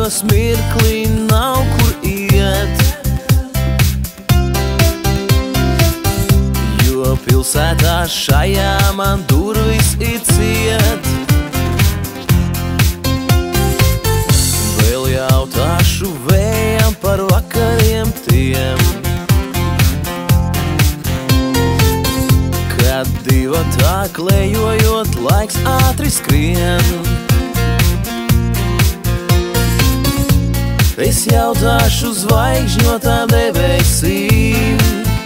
apstājos mirklī, nav kur iet, jo pilsētā šajā man durvis ir ciet. Vēl jautāšu vējam par vakariem tiem, kad divatā klejojot laiks ātri skrien. Es jautāšu zvaigžņotām debesīm,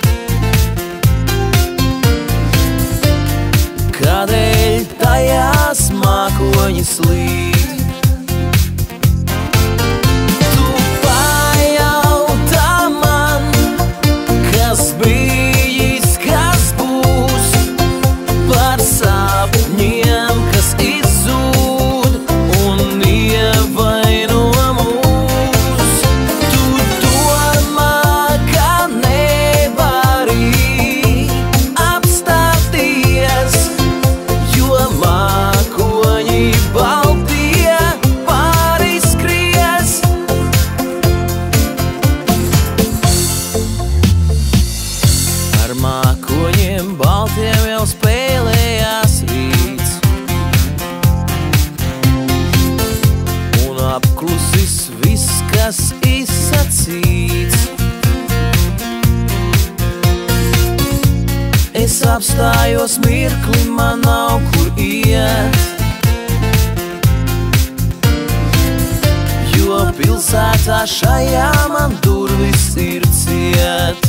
kādēļ tajās mākoņi slīd. Tu pajautā man, kas bijis, kas būs, par sapņiem, kas izzūd un ievaino mūs. Tu domā, ka nevari apstāties, jo mākoņi baltie pāriskries. Ar mākoņiem baltiem jau spēlējās rīts, un apklusis viss, kas izsacīts. Es apstājos mirkli, man nav kur iet, jo pilsētā šajā man durvis ir ciet.